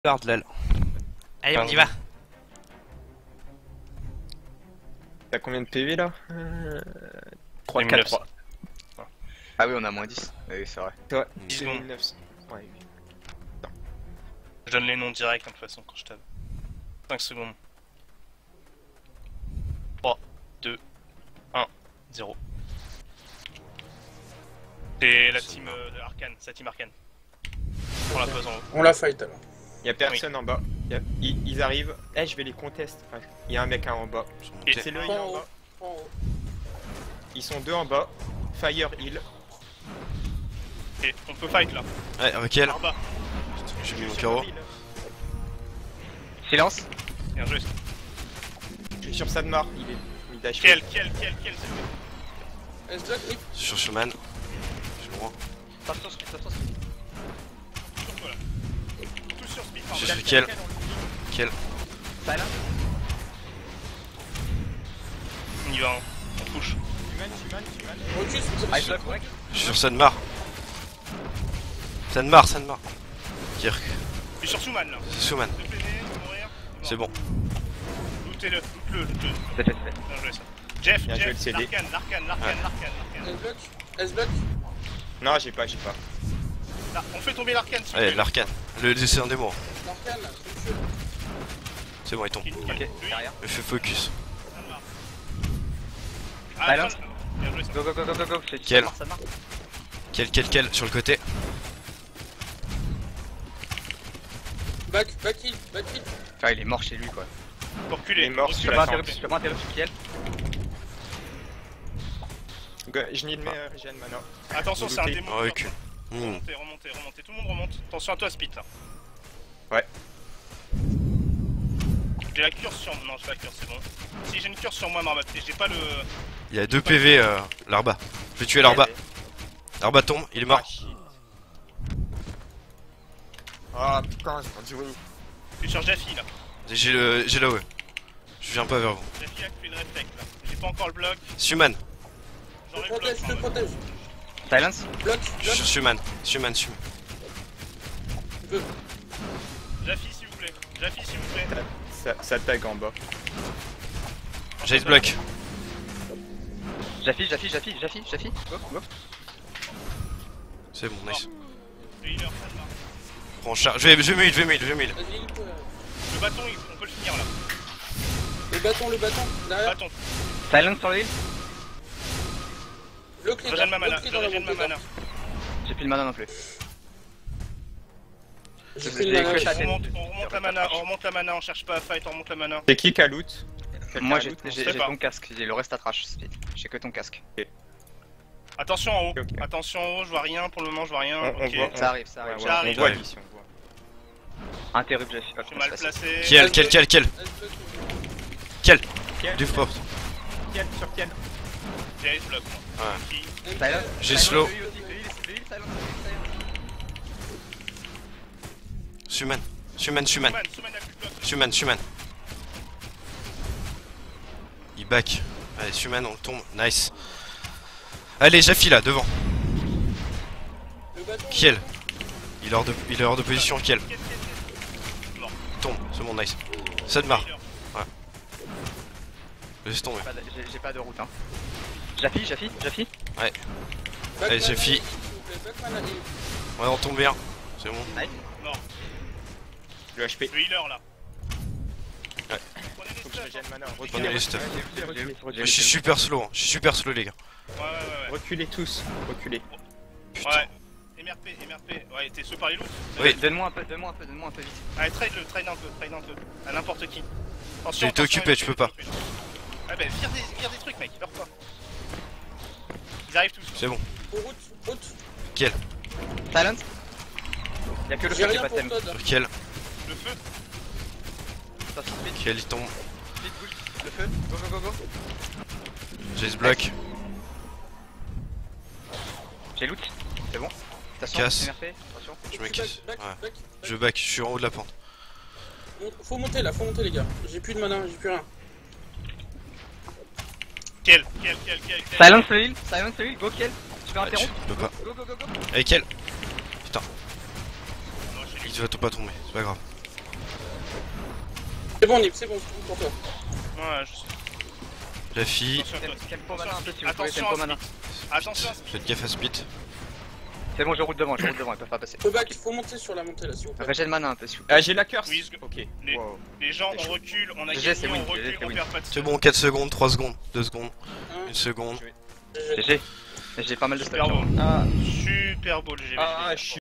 Garde l'aile. Allez, on y va. T'as combien de PV là 3, 4, 3. Ah oui, on a moins 10. Oui, c'est vrai. Toi, 10 secondes. 900. Ouais, oui. Je donne les noms directs de toute façon quand je tape. 5 secondes. 3, 2, 1, 0. C'est la team de Arkane, c'est la team Arkane. On la pose en haut. On la fight alors. Y'a personne en bas. Ils arrivent. Eh, je vais les contester. Ouais. Y'a un mec en bas. Et C'est le Prends heal en en haut. bas. Prends en haut. Ils sont deux en bas. Fire heal. Et on peut fight là. Ouais, avec elle. Par bas. J'ai mis mon Sur carreau. le heal. Silence. Bien joué. Je suis sur Sadmar. Il dash. Quel, c'est lui. S-Jack, oui. Sur Schumann. J'ai loin. Tape sur speed, tape sur speed. Sur toi là. Tous sur speed. J'ai pardon. su quel. Quel. Silence. On y va, hein. On touche. Tuman. Recule, Ice block, ouais. Je suis sur Sanmar. Sanmar. Kirk. Je suis sur Souman là. C'est Schumann. De PV, de mourir. C'est bon. Lootez-le. C'est fait. Bien joué ça. Jeff, Bien joué, le CD. l'arcane. S-Block. S-Block. Non, j'ai pas. Là, on fait tomber l'arcane s'il vous Allez, plaît. l'arcane. C'est un démon. L'arcane, structure. C'est bon, il tombe. Ok, derrière. Je fais focus. Ah, Silence. bien joué ça. Go. Quel. Ça marche. Quel. Sur le côté. Back heal. Ah, il est mort chez lui quoi. Faut reculer. Il est mort Recule. Je sur peux la pas fin. interrompre sur Kiel. Je need mes regen mana. Attention, c'est un Looter. démon. Oh, recule. Remontez. Tout le monde remonte. Attention à toi, Spit là. Ouais. J'ai la cure sur. Non, j'ai pas la cure, c'est bon. Si j'ai une cure sur moi, Marmotte, et j'ai pas le. Il y a 2 PV, Larba. Je vais tuer Larba. Larba tombe, il est mort. Ah putain, j'ai pas joué. Je suis sur Jaffi là. J'ai la E. Je viens pas vers vous. Jaffi a fait le réflexe là. J'ai pas encore le bloc. Schumann. Je J'aurai te le bloc. protège, je te Marmotte. protège. Silence. Bloc. Je suis sur Schumann. Tu peux. Jaffi, s'il vous plaît. Ça tag en bas. Jace block. Jaffi. Go. C'est bon, nice. Le healer, ça va. Prends charge. Je vais me heal. Vas-y, Le bâton, on peut le finir là. le bâton. Derrière. Bâton. Silence sur le heal. Le Je régène ma mana. dans la montée. J'ai plus de mana non plus. J'ai J'ai pris le mana. que ta On tête. remonte la mana, on cherche pas à fight, on remonte la mana. C'est qui a loot? Quelqu'un Moi a j'ai loot pas. ton casque, j'ai le reste à trash. J'ai que ton casque. Attention en haut, Ok. Attention en haut, je vois rien, pour le moment je vois rien. On Ok, voit. Ça arrive. Ouais, J'arrive. on voit Ouais. d'ici, on voit. Interrupt Jaffi. je suis mal placé. Quel. S-Block. Du fort. Sur quel? J'ai ace block moi. Ouais. Qui Silence. J'ai slow. Le heal, silence. Schumann. Souman a plus de bloc. Schumann. Il back. Allez, Schumann, on tombe. Nice. Allez, Jaffi là, devant. Le bâton. Kiel. Il est hors de position, Kiel. Mort. Tombe, c'est bon, nice. Sadmar. Healer. Laisse tomber. J'ai pas de route hein. Jaffi. Back Allez, mana Jaffi. heal, s'il vous plaît. Back mana heal. Ouais, on tombe bien. C'est bon. Mort. Le HP. Le healer là. Ouais. Prenez les Faut que je stuffs, régène mana. Prenez les stuffs. Reculez. Je suis super slow, les gars. Ouais. Reculez tous. Reculez. Putain. Ouais. MRP. Ouais, t'es sauvé par les loups. Oui. Donne-moi un peu vite. Allez, trade un peu. À n'importe qui. Attention, J'ai été occupé, je peux pas. Ah bah, vire des trucs, mec, leur pas. Ils arrivent tous. C'est bon. Route. Kiel. Silence. Y'a que le J'ai feu qui rien est pas pour thème. Todd. Sur Kiel. Le feu. Sur speed, Kiel, il tombe. bull. Le feu. Go. Jace block. J'ai loot. C'est bon. Attention. Casse. MRP. Attention. Je me casse. Back. Ouais. Je back, je suis en haut de la pente. Faut monter les gars. J'ai plus de mana, j'ai plus rien. Quel. Silence le heal. Go Kiel. Tu peux Ouais, interrompre. je peux pas. Go. Allez, Kiel. Non, j'ai Il va pas tomber, c'est pas grave. bon, Nip, c'est bon, c'est bon pour toi. Ouais, je sais. La fille. Attention à toi. Tempo mana un peu si vous pouvez, Attention tempo à mana. Attention à Faites gaffe à Split. C'est bon, je roule devant, ils peuvent pas passer. Faut back, faut monter sur la montée là, s'il vous plaît. Régène mana un peu s'il vous plaît. Ah, j'ai la curse. Oui, Ok. Les, Wow. les gens, on recule, on a GG, gagné, c'est on win, recule, GG, c'est on win. perd pas de C'est bon, 4 secondes, 3 secondes, 2 secondes, 1 seconde. GG. J'ai pas mal de Super stats. beau. Ah, Super beau le GG. ah, je suis